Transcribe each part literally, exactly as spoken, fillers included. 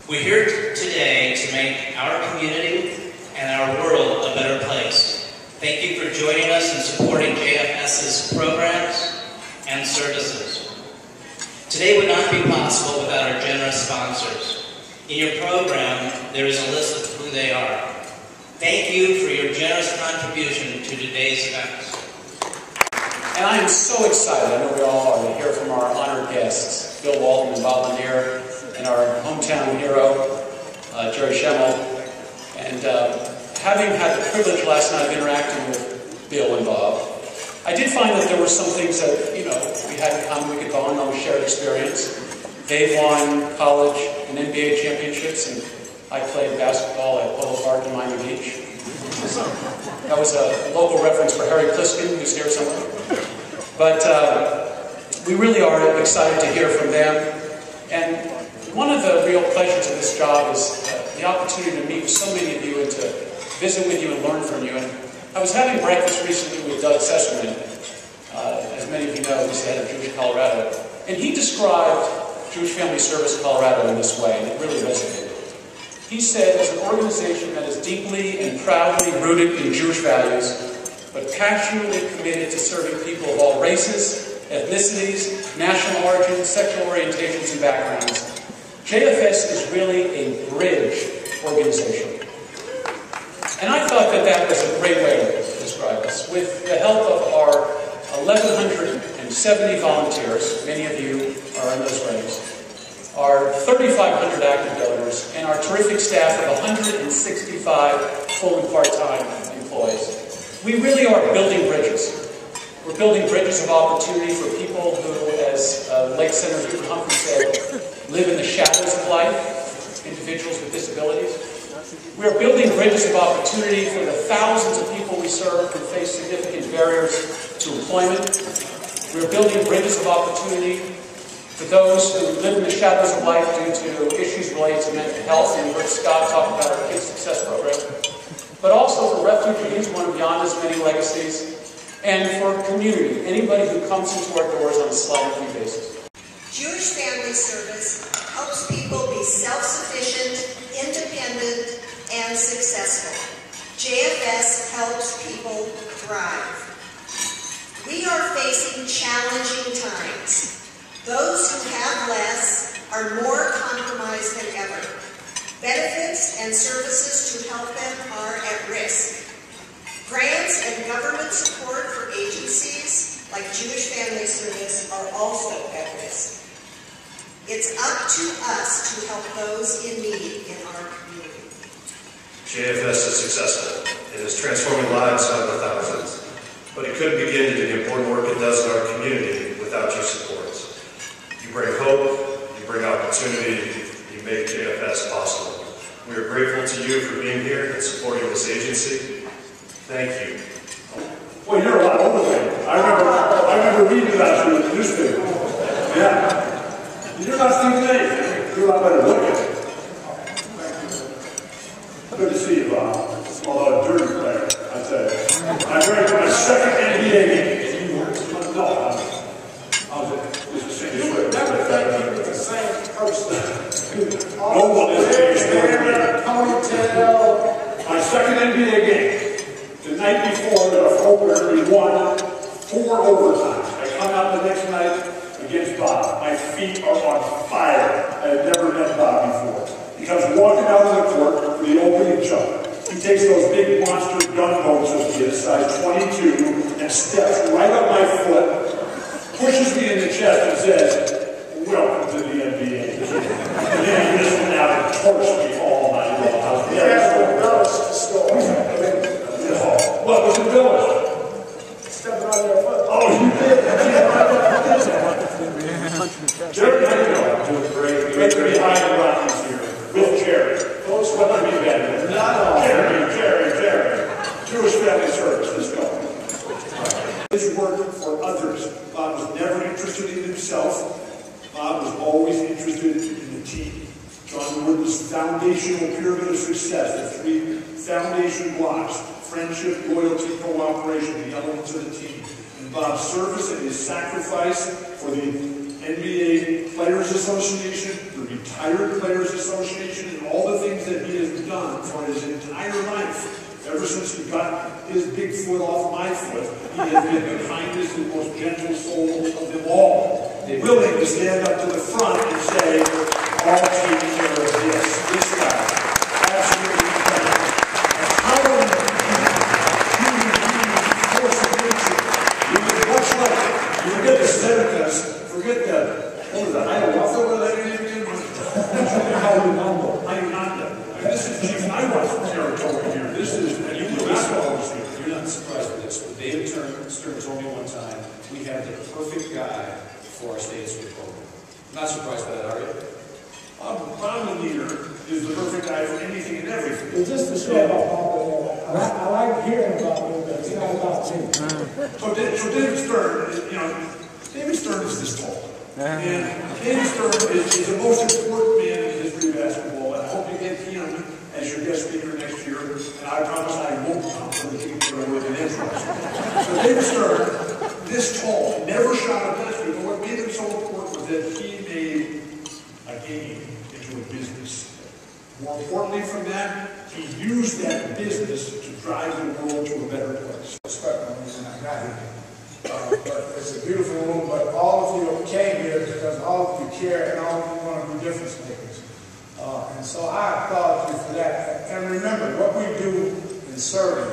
We're here today to make our community and our world a better place. Thank you for joining us and supporting J F S's programs and services. Today would not be possible without our generous sponsors. In your program, there is a list of who they are. Thank you for your generous contribution to today's events. And I am so excited, I know we all are, to hear from our honored guests, Bill Walton and Bob Lanier, and our hometown hero, uh, Jerry Schemmel. And uh, having had the privilege last night of interacting with Bill and Bob, I did find that there were some things that, you know, we had in common, we could bond on, shared experience. They've won college and N B A championships, and I played basketball at Polo Park in Miami Beach. That was a local reference for Harry Pliskin, who's here somewhere. But uh, we really are excited to hear from them. And one of the real pleasures of this job is uh, the opportunity to meet with so many of you and to visit with you and learn from you. And I was having breakfast recently with Doug Sesserman, uh, as many of you know, he's the head of Jewish Colorado. And he described Jewish Family Service Colorado in this way, and it really resonated. He said, it's an organization that is deeply and proudly rooted in Jewish values, but passionately committed to serving people of all races, ethnicities, national origins, sexual orientations, and backgrounds. J F S is really a bridge organization. And I thought that that was a great way to describe us. With the help of our eleven seventy volunteers, many of you are in those ranks, our thirty-five hundred active donors, and our terrific staff of one hundred sixty-five full and part-time employees. We really are building bridges. We're building bridges of opportunity for people who, as uh, late Senator Hubert Humphrey said, live in the shadows of life, individuals with disabilities. We are building bridges of opportunity for the thousands of people we serve who face significant barriers to employment. We are building bridges of opportunity for those who live in the shadows of life due to issues related to mental health, and you heard Scott talk about our Kids Success Program. But also for refugees, one of Yana's many legacies, and for community, anybody who comes into our doors on a sliding fee basis. Jewish Family Service helps people be self-sufficient, independent, and successful. J F S helps people thrive. We are facing challenging times. Those who have less are more compromised than ever. Benefits and services to help them are at risk. Grants and government support for agencies like Jewish Family Service are also at risk. It's up to us to help those in need in our community. J F S is successful. It is transforming lives of the thousands. But it couldn't begin to do the important work it does in our community without your support. You bring hope, you bring opportunity, you make J F S possible. We are grateful to you for being here and supporting this agency. Thank you. Well, you're a lot older than me. I remember, I remember reading about you in the newspaper. Yeah. You're not Steve Nate. You're a lot better looking. Good to see you, Bob. Although a dirty player, I tell you. I'm ready for my second N B A game. No, I was just a senior player. Never think you're the same person. No one is the ponytail. My second N B A game. The night before the opener, we won four overtimes. I come out the next night against Bob. My feet are on fire. I had never met Bob before. He comes walking out of the court for the opening jump. He takes those big monster gun bolts of his, size twenty-two, and steps right up my foot, pushes me in the chest and says, "Welcome to the N B A." And then he just went out and torched me all night long. I was yeah, what was embellished? Stepping on your foot. Oh, you did? Jerry, how you doing? Doing great. Great to be behind the Rockies here with Jerry. Folks, what would be better? Not Jerry, Jerry, Jerry. Jewish Family Service. Let's go. His work for others. Bob was never interested in himself. Bob was always interested in the team. John Wooden's foundational pyramid of success, the three foundation blocks: friendship, loyalty, cooperation, the elements of the team. And Bob's service and his sacrifice for the N B A Players Association, the Retired Players Association and all the things that he has done for his entire life. Ever since he got his big foot off my foot, he has been the kindest and most gentle soul of them all. Willing to stand up to the front and say, all take care of this, this guy. Absolutely incredible. And how are you human beings, force of nature? You can much like, you forget the Senecas, forget the, what was that, Hiawatha, what was that name again? Hiawatha. Hiawatha. This is Chief Hiawatha territory here. This is, and you do basketball this year. You're not surprised with this, but David Stern told me one time, we have the perfect guy for our state swim program. Not surprised by that, are you? Um, Bob Leader is the perfect guy for anything and everything. It's just a show about Bob. I, I like hearing about him, but it's not about me. So, so David Stern, is, you know, David Stern is this tall. And David Stern is, is the most important man in the history of basketball. And I hope you get him as your guest speaker next year. And I promise I won't come for the people who are in interest. So David Stern, this tall, never shot a basket, but what made him so important was that he made a game into a business. More importantly from that, he used that business to drive the world to a better place. Respect my reason I got here. Uh, but it's a beautiful room, but all of you came here because all of you care and all of you want to be difference makers. Uh, and so I applaud you for that. And remember, what we do in serving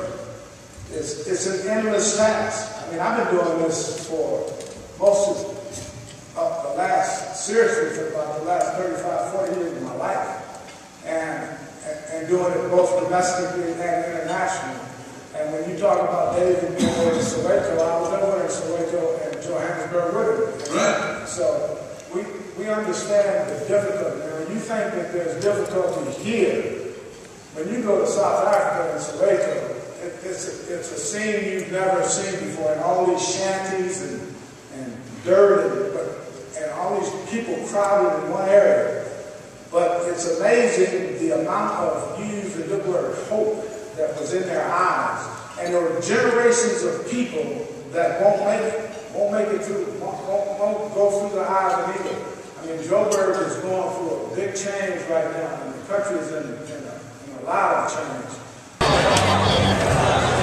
is it's an endless task. I mean, I've been doing this for most of uh, the last, seriously, for about the last thirty-five, forty years of my life. And, and, and doing it both domestically and internationally. And when you talk about David being over in Soweto, I was over in Soweto and Johannesburg with him. Right. So we, we understand the difficulty. And when you think that there's difficulty here, when you go to South Africa and Soweto, it, it's, a, it's a scene you've never seen before. And all these shanties and, and dirt and, but, and all these people crowded in one area. But it's amazing the amount of, you use the good word, hope that was in their eyes. And there were generations of people that won't make it, won't make it through, won't, won't, won't go through the eyes of either. I mean, Joburg is going through a big change right now, and the country is in, in, a, in a lot of change.